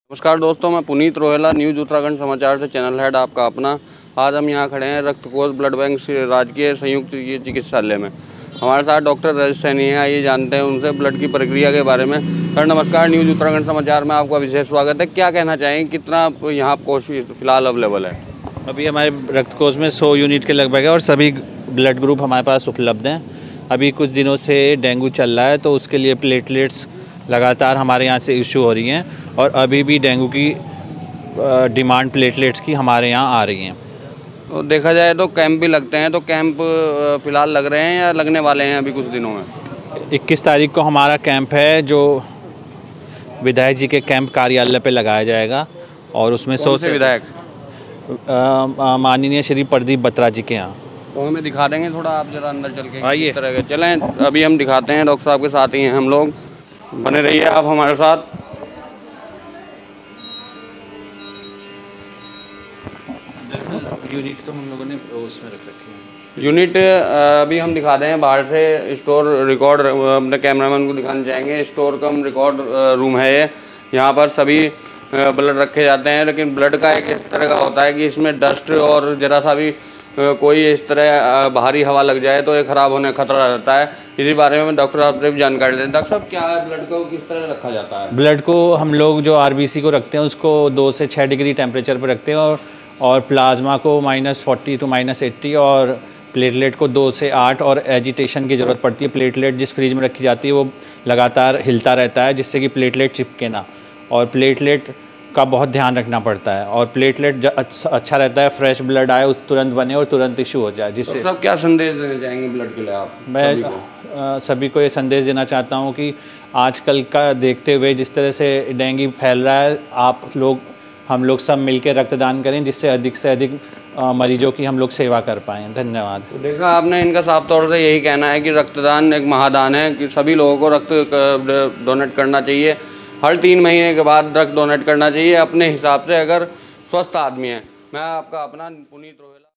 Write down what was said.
नमस्कार दोस्तों, मैं पुनीत रोहेला, न्यूज़ उत्तराखंड समाचार से चैनल हेड आपका अपना। आज हम यहाँ खड़े हैं रक्त कोष ब्लड बैंक राजकीय संयुक्त चिकित्सालय में। हमारे साथ डॉक्टर रजत सैनी हैं। आइए जानते हैं उनसे ब्लड की प्रक्रिया के बारे में। सर नमस्कार, न्यूज़ उत्तराखंड समाचार में आपका विशेष स्वागत है। क्या कहना चाहेंगे, कितना यहाँ कोष फिलहाल अवेलेबल है? अभी हमारे रक्त कोष में 100 यूनिट के लगभग है और सभी ब्लड ग्रुप हमारे पास उपलब्ध हैं। अभी कुछ दिनों से डेंगू चल रहा है तो उसके लिए प्लेटलेट्स लगातार हमारे यहाँ से इशू हो रही हैं और अभी भी डेंगू की डिमांड प्लेटलेट्स की हमारे यहाँ आ रही हैं। तो देखा जाए तो कैंप भी लगते हैं, तो कैंप फिलहाल लग रहे हैं या लगने वाले हैं अभी कुछ दिनों में? 21 तारीख को हमारा कैंप है जो विधायक जी के कैंप कार्यालय पे लगाया जाएगा और उसमें 100 से विधायक माननीय श्री प्रदीप बत्रा जी के यहाँ। तो हमें दिखा देंगे थोड़ा, आप जरा अंदर चल के? आइए। किस तरह के चलें, अभी हम दिखाते हैं। डॉक्टर साहब के साथ ही हैं हम लोग, बने रहिए आप हमारे साथ। यूनिट तो हम लोगों ने उसमें रख रखी है। यूनिट अभी हम दिखा दें बाहर से। स्टोर रिकॉर्ड अपने कैमरामैन को दिखाने जाएंगे। स्टोर कम रिकॉर्ड रूम है ये। यहाँ पर सभी ब्लड रखे जाते हैं, लेकिन ब्लड का एक इस तरह का होता है कि इसमें डस्ट और जरा सा भी कोई इस तरह बाहरी हवा लग जाए तो ये ख़राब होने का खतरा रहता है। इसी बारे में डॉक्टर साहब से भी जानकारी दें। डॉक्टर साहब, क्या है ब्लड को किस तरह रखा जाता है? ब्लड को हम लोग जो आरबीसी को रखते हैं उसको 2 से 6 डिग्री टेम्परेचर पर रखते हैं और प्लाज्मा को -40 to -80 और प्लेटलेट को 2 से 8 और एजिटेशन की ज़रूरत पड़ती है। प्लेटलेट जिस फ्रिज में रखी जाती है वो लगातार हिलता रहता है जिससे कि प्लेटलेट चिपके ना, और प्लेटलेट का बहुत ध्यान रखना पड़ता है और प्लेटलेट अच्छा रहता है, फ्रेश ब्लड आए तुरंत बने और तुरंत इशू हो जाए। जिससे सब क्या संदेश देना चाहेंगे ब्लड के लिए आप? मैं सभी को ये संदेश देना चाहता हूँ कि आजकल का देखते हुए जिस तरह से डेंगू फैल रहा है, हम लोग सब मिलकर रक्तदान करें जिससे अधिक से अधिक मरीजों की हम लोग सेवा कर पाएँ। धन्यवाद। तो देखा आपने, इनका साफ तौर से यही कहना है कि रक्तदान एक महादान है, कि सभी लोगों को रक्त डोनेट करना चाहिए। हर 3 महीने के बाद रक्त डोनेट करना चाहिए अपने हिसाब से, अगर स्वस्थ आदमी है। मैं आपका अपना पुनीत रोहेला।